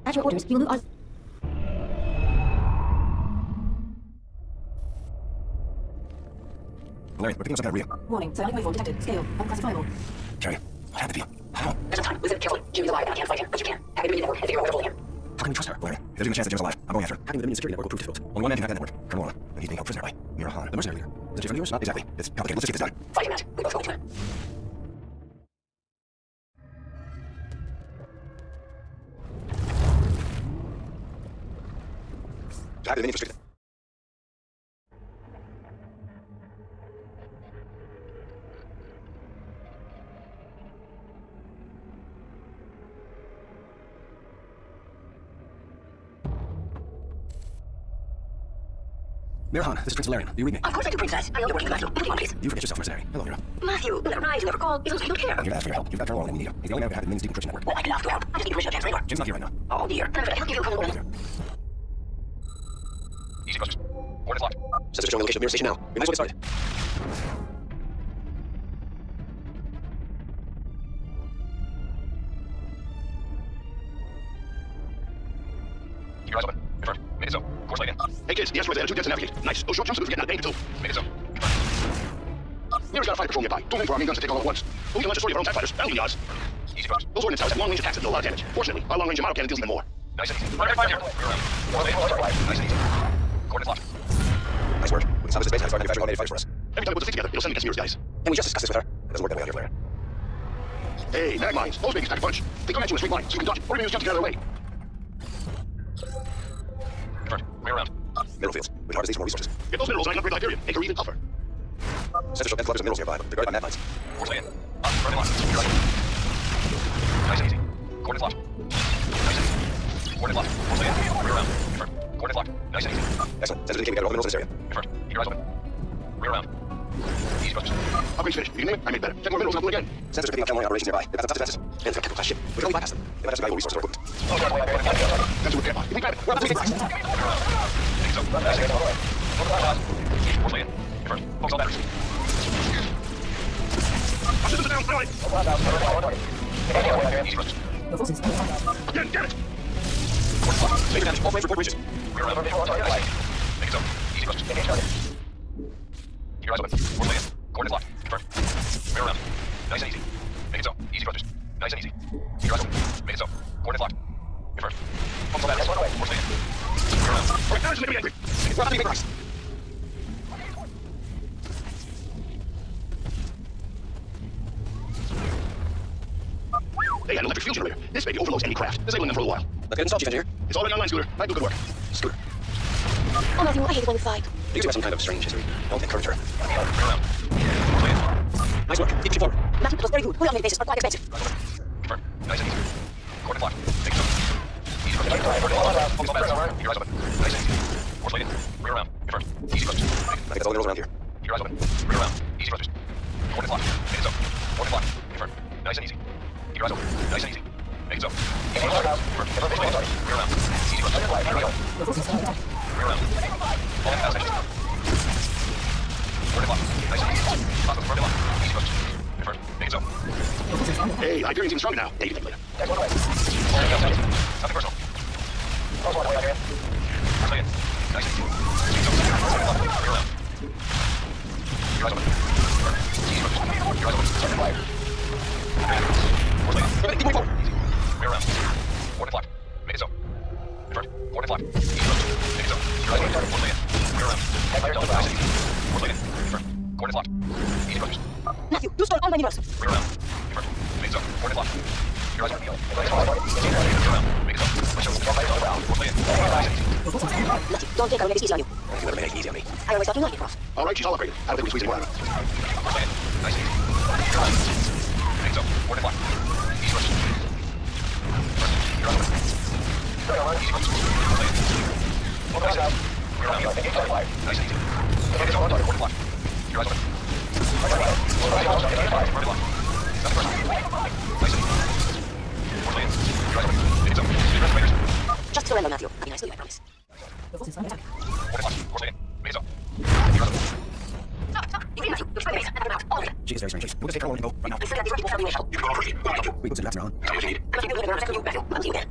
At your orders, you will move on. Larry, we're picking up some kind of reading. Warning, psionic waveform detected. Scale, unclassifiable. Carrie, what happened to you? How? There's no time. Listen carefully. Jimmy's alive and I can't fight him, but you can. Hack into the network and figure out what's holding him. How can we trust her, Larry? There's even a chance that Jim's alive. I'm going after her. Hacking the Dominion security network will prove difficult. Only one man can hack that network. Colonel Orla. And he's being held prisoner by Mira Han, the mercenary leader. Is it a friend of yours? Not exactly. It's complicated. Let's just get this done. Fight him, Matt. We both go to him. Hack the Dominion for Mira Han, this is Prince Valerian. Do you read me? Of course I do, Princess. I know you're working with Matthew. What do you want, please? You forget yourself, mercenary. Hello, Mira. Matthew, you never write, you never call. It looks like you don't care. I'm here to ask for your help. You've got Colonel Orla and we need him. He's the only man who can hack the Dominion's decryption network. Well, I can ask for help. I just need permission to transfer anywhere. Jim's not here right now. Oh, dear. Then I can't give you Colonel Orla. Easy clusters. Coordinates locked. Sensors showing the location of Mira Station now. We might as well get started. Keep your eyes open. Confirmed. Made it so. Course light in. Hey kids, the asteroid's at 2 depths to navigate. Nice. Those short jumps are good for getting out of pain too. Made it so. Mira's got a fighter patrol nearby. Too many for our main guns to take all at once. But we can launch a sortie of our own TIE fighters. That'll be ours. Easy folks. Those ordnance towers have long-range attacks that do a lot of damage. Fortunately, our long-range Yamato cannon deals even more. Nice and easy. Nice and easy. Coordinates locked. Nice work. We can salvage this base and start manufacturing automated fighters for us. Every time we put this together, it'll send against Mira's guys. Can we just discuss this with her? It doesn't work that way out here, Blair. Hey, mag mines. Those babies pack a punch. They come at you in a straight line, so you can dodge it. Or even just jump the other way. Confirmed. Way around. Mineral fields. We can harvest these for more resources. Get those minerals and I can upgrade Hyperion. Make her even tougher. Sensors show dense clusters of minerals nearby, but they're guarded by mad mines. Force lay in. Up, running locked. You're right. Nice and easy. Coordinates locked. Nice and easy. Coordinates locked. Force lay in. Way around. Confirmed. Coordinates locked. Nice and easy. Excellent. Sensors indicate we got all the minerals in this area. Confirmed. Keep your eyes open. Way around. Easy clusters. Upgrade's finished. You can name it. I made better. Check more minerals and I'll do it again. Sensors are picking up channel operations nearby. They've got some tough defenses. And it's got technical class ship. We can only bypass them. They might have some valuable resources or equipment. That's what we're If we grab it, we're about to take it. Force lay in. Confirmed. Focus all batteries. Our systems are down. Finally. Easy clusters. The forces are attacked. Again, damn it! Force locked. Major damage. All flames report breaches. We're around. Make it so. Easy clusters. Keep your eyes open. Force lay in. Coordinates locked. Confirmed. We're around. Nice and easy. Make it so. Easy clusters. Nice and easy. Keep your eyes open. Make it so. Coordinates locked. Confirmed. Focus all batteries. Force lay in. We're around. Alright, now it's making me angry. We're about to make rocks. They had an electric fuel generator. This baby overloads any craft, disabling them for a while. Let's get installed, Chief Engineer. It's already online, Scooter. I do good work. Scooter. Oh, Matthew, I hate going inside. You two have some kind of strange history. Don't encourage her. Nice work. Keep pushing forward. Matthew, it was very good. We on the bases are quite expensive. Confirmed. Nice and easy. Coordinates locked. Take it so. Easy clusters. Focus all batteries. Keep your eyes open. Nice and easy. Force lay in. Rear around. Confirmed. Easy clusters. I think that's all the minerals around here. Keep your eyes open. Rear around. Easy clusters. Coordinates locked. Make it so. Coordinates locked. Confirmed. Nice and easy. Keep your eyes open. Nice and easy. Make it so. Easy clusters. Confirmed. Force lay in. Rear around. Easy clusters. Keep your eyes open. The forces are attacked. Rear around. All fast engines. Coordinates locked. Nice and easy. Hostiles firmly locked. Easy clusters. Confirmed. Make it so. The forces are attacked. Hey, Hyperion's even stronger now. Yeah, you can think later. Nothing personal. Force lay in. Nice and easy. Make it so. Rear around. Keep your eyes open. Confirmed. Easy clusters. Keep your eyes open. Force lay in. Keep moving forward. Easy. Rear around. Coordinates locked. Make it so. Confirmed. Coordinates locked. Easy clusters. Make it so. Keep your eyes open. Force lay in. Rear around. Nice and easy. Force lay in. Confirmed. Coordinates locked. Easy clusters. Matthew, you stole all my minerals. Rear around. Confirmed. Make it so. Coordinates locked. Keep your eyes open. Rear around. Make it so. Force lay in. Nice and easy. The forces are attacked. Matthew, don't think I'll make this easy on you. You never made it easy on me. I always thought you liked it, Prof. All right, she's all upgraded. I don't think we squeeze any more out of her. Force lay in. Nice and easy. Rear around. Make it so. Coordinates locked. Easy clusters. Keep your eyes open. Easy clusters. Force lay in. Nice and easy. Rear around. Nice and easy. Make it so. Coordinates locked. Keep your eyes open. Coordinates locked. Nothing personal. Nice and easy. Force lay in. Keep your eyes open. Make it so. Speed respirators. Just surrender, Matthew. I'll be nice to you, I promise. The forces are attacked. Coordinates locked. Force lay in. Make it so. Keep your eyes open. Stop. You did, Matthew. You're trying to make it. I'm out. All of it. She is very strange. We'll just take her along and go right now. I figured these people tell me to help. You can go over here. We consider that, Mr. Allen. Tell me what you need. I'm going to do it. I'm going to rescue you, Matthew. I'll see you again.